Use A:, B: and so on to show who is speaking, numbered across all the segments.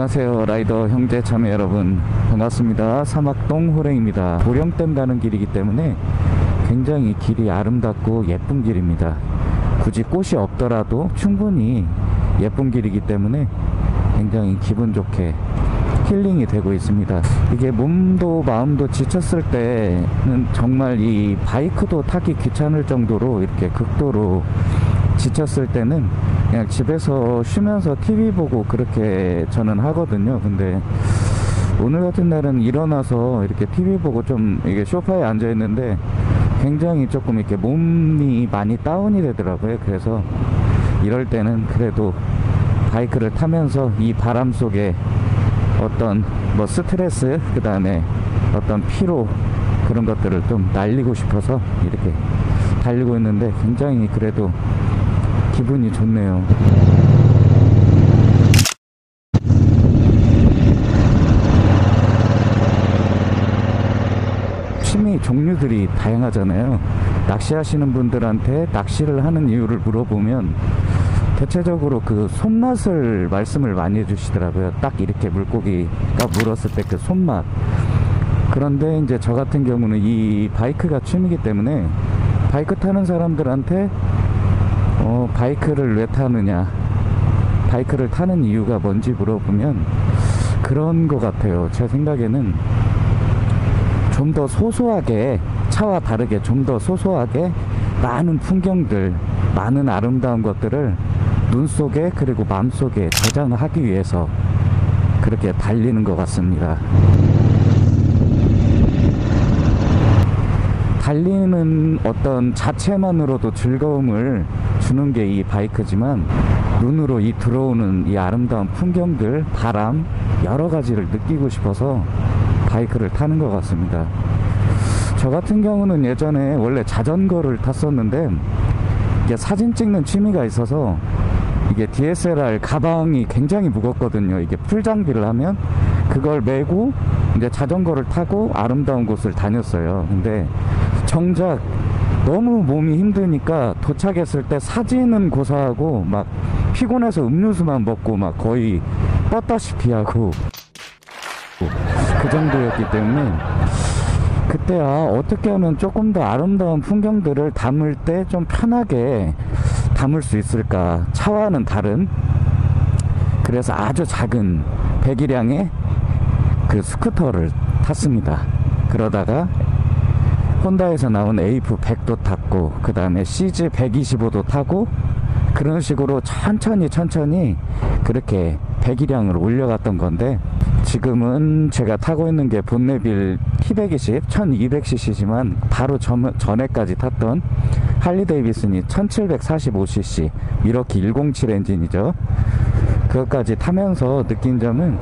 A: 안녕하세요, 라이더 형제 자매 여러분, 반갑습니다. 사막동 호랭입니다. 보령댐 가는 길이기 때문에 굉장히 길이 아름답고 예쁜 길입니다. 굳이 꽃이 없더라도 충분히 예쁜 길이기 때문에 굉장히 기분 좋게 힐링이 되고 있습니다. 이게 몸도 마음도 지쳤을 때는 정말 이 바이크도 타기 귀찮을 정도로 이렇게 극도로 지쳤을 때는 그냥 집에서 쉬면서 TV 보고 그렇게 저는 하거든요. 근데 오늘 같은 날은 일어나서 이렇게 TV 보고 좀 이게 소파에 앉아 있는데 굉장히 조금 이렇게 몸이 많이 다운이 되더라고요. 그래서 이럴 때는 그래도 바이크를 타면서 이 바람 속에 어떤 뭐 스트레스, 그 다음에 어떤 피로, 그런 것들을 좀 날리고 싶어서 이렇게 달리고 있는데 굉장히 그래도 기분이 좋네요. 취미 종류들이 다양하잖아요. 낚시하시는 분들한테 낚시를 하는 이유를 물어보면 대체적으로 그 손맛을 말씀을 많이 해주시더라고요. 딱 이렇게 물고기가 물었을 때 그 손맛. 그런데 이제 저 같은 경우는 이 바이크가 취미이기 때문에 바이크 타는 사람들한테 바이크를 왜 타느냐, 바이크를 타는 이유가 뭔지 물어보면 그런 것 같아요. 제 생각에는 좀 더 소소하게, 차와 다르게 좀 더 소소하게 많은 풍경들, 많은 아름다운 것들을 눈 속에 그리고 마음 속에 저장하기 위해서 그렇게 달리는 것 같습니다. 달리는 어떤 자체만으로도 즐거움을 주는 게 이 바이크지만 눈으로 이 들어오는 이 아름다운 풍경들, 바람, 여러 가지를 느끼고 싶어서 바이크를 타는 것 같습니다. 저 같은 경우는 예전에 원래 자전거를 탔었는데 이게 사진 찍는 취미가 있어서 이게 DSLR 가방이 굉장히 무겁거든요. 이게 풀 장비를 하면 그걸 메고 이제 자전거를 타고 아름다운 곳을 다녔어요. 근데 정작 너무 몸이 힘드니까 도착했을 때 사진은 고사하고 막 피곤해서 음료수만 먹고 막 거의 뻗다시피 하고 그 정도였기 때문에 그때 어떻게 하면 조금 더 아름다운 풍경들을 담을 때 좀 편하게 담을 수 있을까, 차와는 다른. 그래서 아주 작은 배기량의 그 스쿠터를 탔습니다. 그러다가 혼다에서 나온 AF100도 탔고, 그 다음에 CZ125도 타고, 그런 식으로 천천히 그렇게 배기량을 올려갔던 건데, 지금은 제가 타고 있는 게 본네빌 T120 1200cc지만 바로 전에까지 탔던 할리데이비슨이 1745cc 미러키 107 엔진이죠. 그것까지 타면서 느낀 점은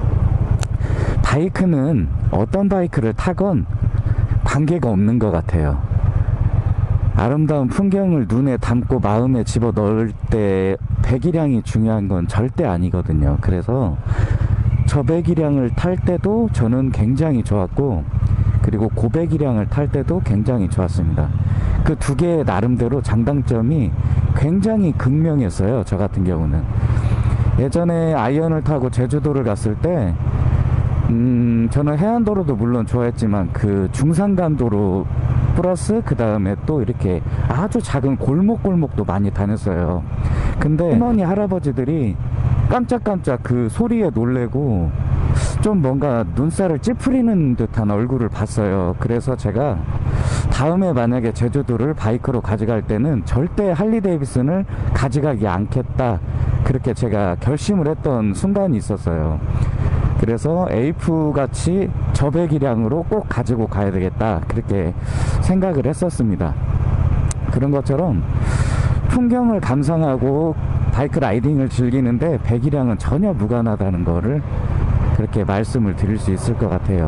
A: 바이크는 어떤 바이크를 타건 관계가 없는 것 같아요. 아름다운 풍경을 눈에 담고 마음에 집어넣을 때 배기량이 중요한 건 절대 아니거든요. 그래서 저배기량을 탈 때도 저는 굉장히 좋았고, 그리고 고배기량을 탈 때도 굉장히 좋았습니다. 그 두 개의 나름대로 장단점이 굉장히 극명했어요. 저 같은 경우는 예전에 아이언을 타고 제주도를 갔을 때 저는 해안도로도 물론 좋아했지만 그 중산간도로 플러스 그 다음에 또 이렇게 아주 작은 골목도 많이 다녔어요. 근데 할머니 할아버지들이 깜짝깜짝 그 소리에 놀래고 좀 뭔가 눈살을 찌푸리는 듯한 얼굴을 봤어요. 그래서 제가 다음에 만약에 제주도를 바이크로 가져갈 때는 절대 할리데이비슨을 가져가지 않겠다, 그렇게 제가 결심을 했던 순간이 있었어요. 그래서 AF 같이 저배기량으로 꼭 가지고 가야 되겠다, 그렇게 생각을 했었습니다. 그런 것처럼 풍경을 감상하고 바이크 라이딩을 즐기는데 배기량은 전혀 무관하다는 거를 그렇게 말씀을 드릴 수 있을 것 같아요.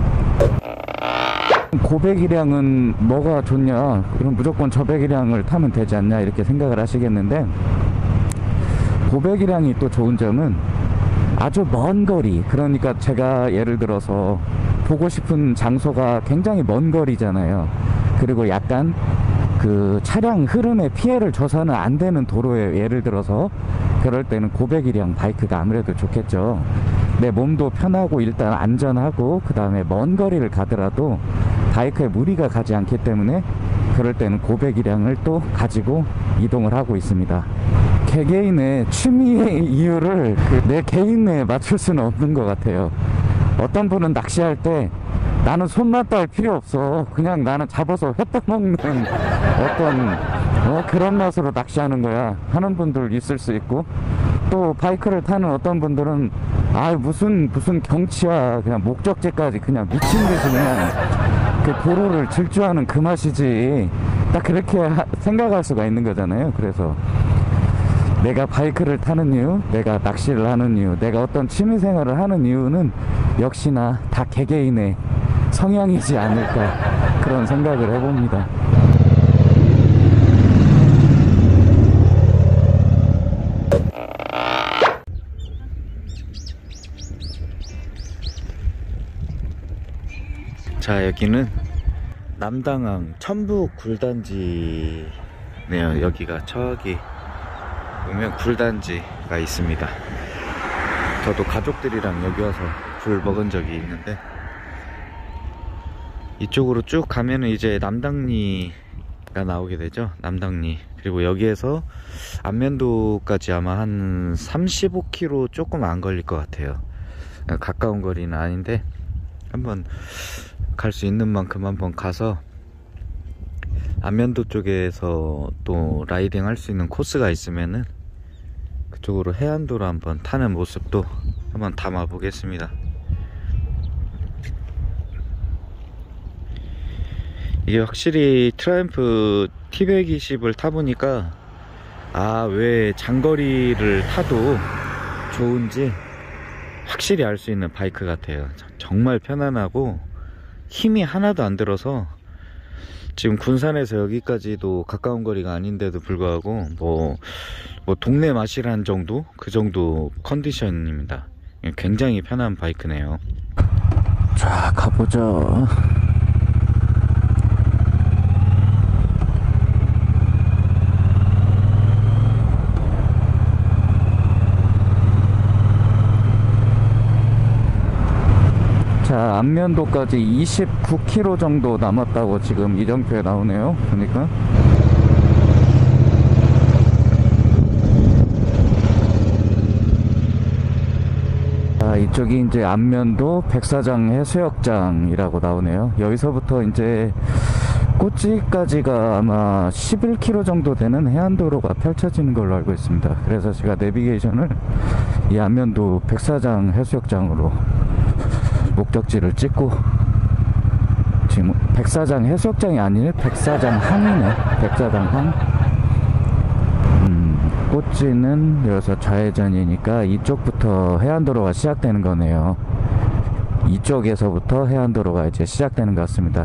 A: 고배기량은 뭐가 좋냐, 그럼 무조건 저배기량을 타면 되지 않냐, 이렇게 생각을 하시겠는데, 고배기량이 또 좋은 점은 아주 먼 거리, 그러니까 제가 예를 들어서 보고 싶은 장소가 굉장히 먼 거리잖아요. 그리고 약간 그 차량 흐름에 피해를 줘서는 안 되는 도로에 예를 들어서 그럴 때는 고배기량 바이크가 아무래도 좋겠죠. 내 몸도 편하고 일단 안전하고, 그 다음에 먼 거리를 가더라도 바이크에 무리가 가지 않기 때문에 그럴 때는 고배기량을 또 가지고 이동을 하고 있습니다. 개개인의 취미의 이유를 내 개인에 맞출 수는 없는 것 같아요. 어떤 분은 낚시할 때 나는 손맛도 할 필요 없어, 그냥 나는 잡아서 회 떠먹는 어떤 그런 맛으로 낚시하는 거야 하는 분들 있을 수 있고, 또 바이크를 타는 어떤 분들은 무슨 경치야, 그냥 목적지까지 그냥 미친 듯이 그냥 그 도로를 질주하는 그 맛이지, 딱 그렇게 생각할 수가 있는 거잖아요. 그래서 내가 바이크를 타는 이유, 내가 낚시를 하는 이유, 내가 어떤 취미생활을 하는 이유는 역시나 다 개개인의 성향이지 않을까, 그런 생각을 해봅니다. 자, 여기는 남당항 천북 굴단지네요. 여기가 저기 보면 굴단지가 있습니다. 저도 가족들이랑 여기 와서 굴 먹은 적이 있는데, 이쪽으로 쭉 가면은 이제 남당리가 나오게 되죠. 남당리. 그리고 여기에서 안면도까지 아마 한 35km 조금 안 걸릴 것 같아요. 가까운 거리는 아닌데, 한번 갈 수 있는 만큼 한번 가서 안면도 쪽에서 또 라이딩 할 수 있는 코스가 있으면은 그쪽으로 해안도로 한번 타는 모습도 한번 담아 보겠습니다. 이게 확실히 트라이언프 T120을 타보니까 왜 장거리를 타도 좋은지 확실히 알 수 있는 바이크 같아요. 정말 편안하고 힘이 하나도 안 들어서, 지금 군산에서 여기까지도 가까운 거리가 아닌데도 불구하고 뭐 동네 마실한 정도? 그 정도 컨디션입니다. 굉장히 편한 바이크네요. 자, 가보죠. 자, 안면도까지 29km 정도 남았다고 지금 이정표에 나오네요. 보니까. 자, 이쪽이 이제 안면도 백사장 해수욕장이라고 나오네요. 여기서부터 이제 꼬치까지가 아마 11km 정도 되는 해안도로가 펼쳐지는 걸로 알고 있습니다. 그래서 제가 내비게이션을 이 안면도 백사장 해수욕장으로 목적지를 찍고, 지금 백사장 해수욕장이 아니네, 백사장 항이네. 백사장 항. 꼬치는 여기서 좌회전이니까 이쪽부터 해안도로가 시작되는 거네요. 이쪽에서부터 해안도로가 이제 시작되는 것 같습니다.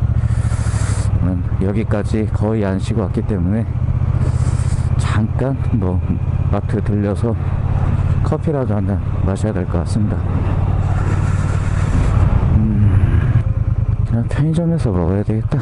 A: 여기까지 거의 안 쉬고 왔기 때문에 잠깐 마트 들려서 커피라도 한잔 마셔야 될 것 같습니다. 그냥 편의점에서 먹어야 되겠다.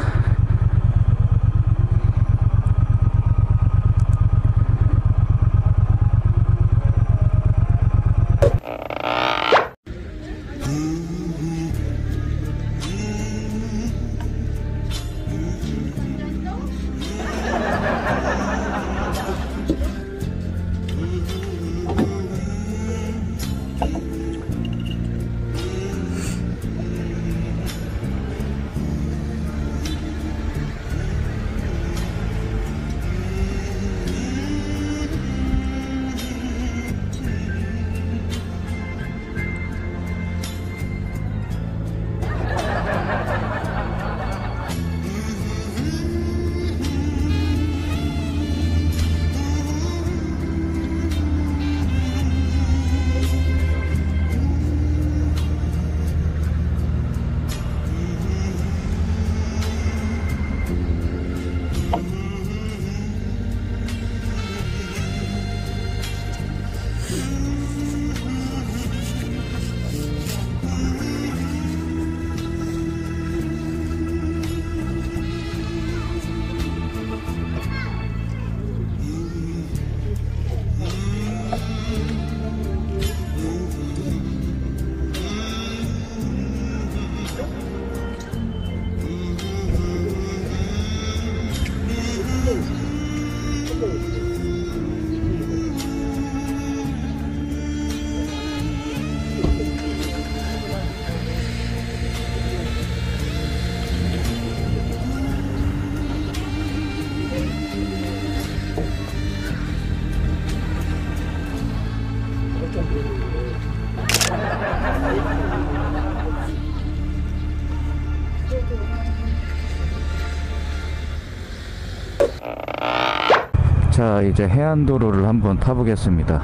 A: 자, 이제 해안도로를 한번 타보겠습니다.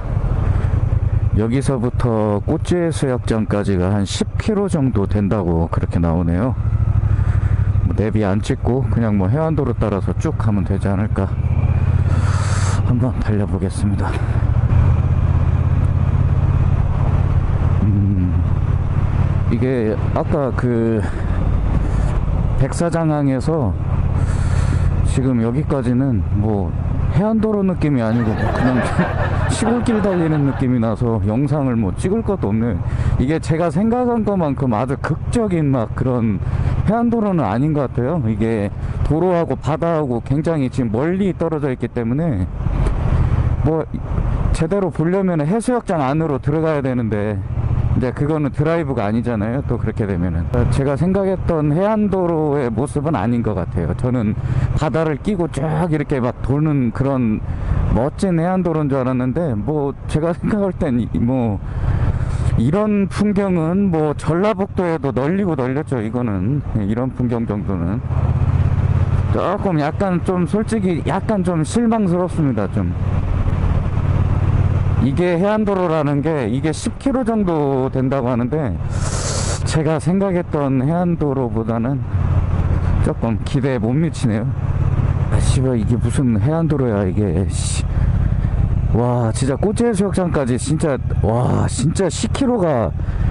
A: 여기서부터 꽃지해수욕장까지가 한 10km 정도 된다고 그렇게 나오네요. 내비 안 찍고 그냥 뭐 해안도로 따라서 쭉 가면 되지 않을까. 한번 달려보겠습니다. 이게 아까 그 백사장항에서 지금 여기까지는 뭐 해안도로 느낌이 아니고 뭐 그냥 시골길 달리는 느낌이 나서 영상을 뭐 찍을 것도 없네. 이게 제가 생각한 것만큼 아주 극적인 막 그런 해안도로는 아닌 것 같아요. 이게 도로하고 바다하고 굉장히 지금 멀리 떨어져 있기 때문에 뭐 제대로 보려면 해수욕장 안으로 들어가야 되는데 이제 그거는 드라이브가 아니잖아요. 또 그렇게 되면은 제가 생각했던 해안도로의 모습은 아닌 것 같아요. 저는 바다를 끼고 쭉 이렇게 막 도는 그런 멋진 해안도로인 줄 알았는데 뭐 제가 생각할 땐 뭐 이런 풍경은 뭐 전라북도에도 널리고 널렸죠. 이거는 이런 풍경 정도는 조금 약간 좀 솔직히 약간 좀 실망스럽습니다. 좀 이게 해안도로라는 게 이게 10km 정도 된다고 하는데 제가 생각했던 해안도로보다는 조금 기대에 못 미치네요. 아 씨발 이게 무슨 해안도로야 이게. 와 진짜 꽃지해수욕장까지 진짜 와 진짜 10km가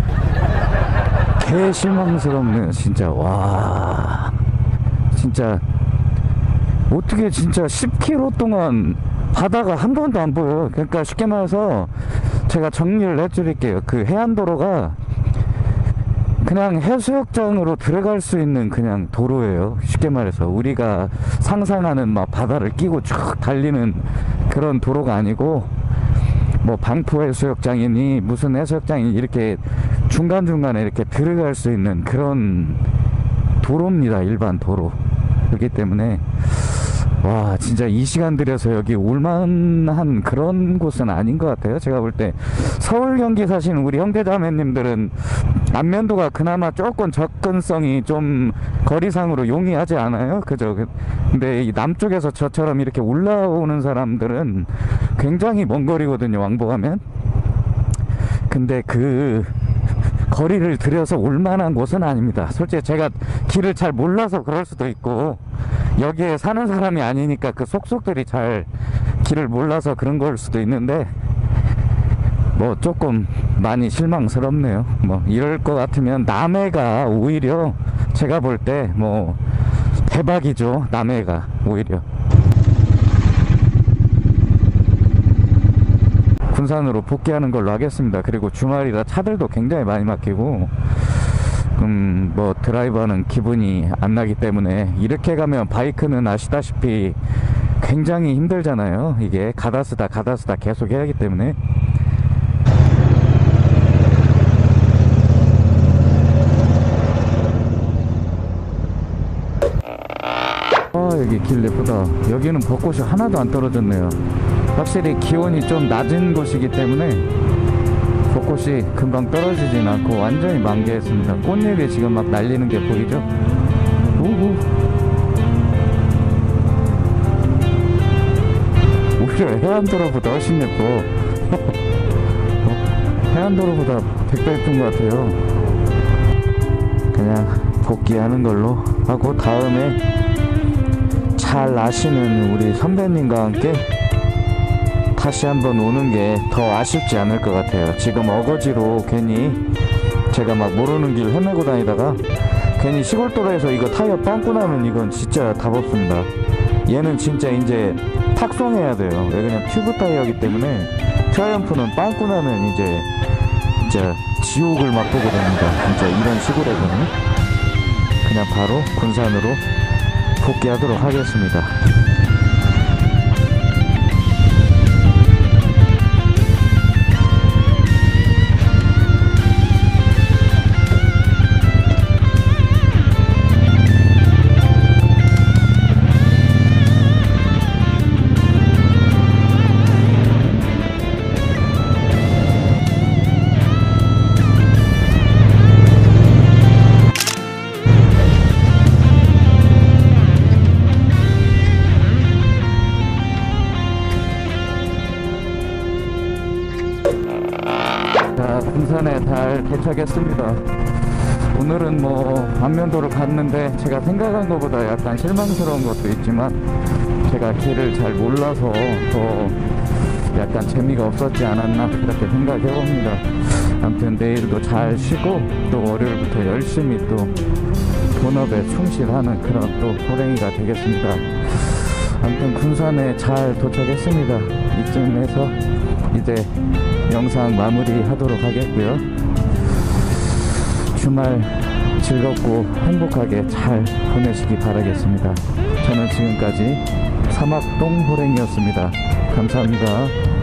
A: 개 실망스럽네요 진짜. 와 진짜 어떻게 진짜 10km 동안 바다가 한 번도 안 보여요. 그러니까 쉽게 말해서 제가 정리를 해드릴게요. 그 해안도로가 그냥 해수욕장으로 들어갈 수 있는 그냥 도로예요. 쉽게 말해서 우리가 상상하는 막 바다를 끼고 쭉 달리는 그런 도로가 아니고 뭐 방포 해수욕장이니 무슨 해수욕장이 이렇게 중간중간에 이렇게 들어갈 수 있는 그런 도로입니다. 일반 도로. 그렇기 때문에 와 진짜 이 시간 들여서 여기 올만한 그런 곳은 아닌 것 같아요. 제가 볼 때 서울 경기 사시는 우리 형제자매님들은 안면도가 그나마 조금 접근성이 좀 거리상으로 용이하지 않아요? 그죠? 근데 이 남쪽에서 저처럼 이렇게 올라오는 사람들은 굉장히 먼 거리거든요. 왕복하면. 근데 그 거리를 들여서 올만한 곳은 아닙니다. 솔직히 제가 길을 잘 몰라서 그럴 수도 있고 여기에 사는 사람이 아니니까 그 속속들이 잘 길을 몰라서 그런 걸 수도 있는데 뭐 조금 많이 실망스럽네요. 뭐 이럴 것 같으면 남해가 오히려 제가 볼 때 뭐 대박이죠. 남해가 오히려. 군산으로 복귀하는 걸로 하겠습니다. 그리고 주말이라 차들도 굉장히 많이 막히고 뭐 드라이브하는 기분이 안 나기 때문에 이렇게 가면 바이크는 아시다시피 굉장히 힘들잖아요. 이게 가다쓰다 계속 해야 하기 때문에. 아 여기 길 예쁘다. 여기는 벚꽃이 하나도 안 떨어졌네요. 확실히 기온이 좀 낮은 곳이기 때문에 벚꽃이 금방 떨어지진 않고 완전히 만개했습니다. 꽃잎이 지금 막 날리는 게 보이죠? 우후. 오히려 해안도로보다 훨씬 예뻐. 해안도로보다 100배 예쁜 것 같아요. 그냥 복귀하는 걸로 하고 다음에 잘 아시는 우리 선배님과 함께 다시 한번 오는 게 더 아쉽지 않을 것 같아요. 지금 어거지로 괜히 제가 막 모르는 길 헤매고 다니다가 괜히 시골도로에서 이거 타이어 빵꾸 나면 이건 진짜 답 없습니다. 얘는 진짜 이제 탁송해야 돼요. 왜냐면 튜브 타이어이기 때문에 트라이언프는 빵꾸 나면 이제 진짜 지옥을 맛보게 됩니다. 진짜 이런 시골에서는 그냥 바로 군산으로 복귀하도록 하겠습니다. 도착했습니다. 오늘은 뭐 안면도를 갔는데 제가 생각한 것보다 약간 실망스러운 것도 있지만 제가 길을 잘 몰라서 더 약간 재미가 없었지 않았나 그렇게 생각해 봅니다. 아무튼 내일도 잘 쉬고 또 월요일부터 열심히 또 본업에 충실하는 그런 또 호랭이가 되겠습니다. 아무튼 군산에 잘 도착했습니다. 이쯤에서 이제 영상 마무리 하도록 하겠고요. 주말 즐겁고 행복하게 잘 보내시기 바라겠습니다. 저는 지금까지 사막동 호랭이였습니다. 감사합니다.